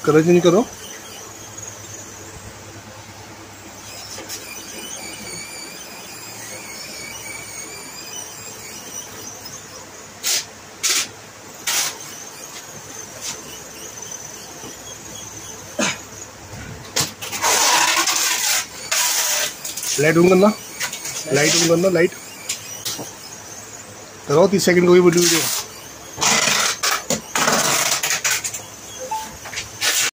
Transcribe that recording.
Colour change करो। Light on करना, light on करना, लाइट लगाओ। 30 सेकंड को भी वीडियो।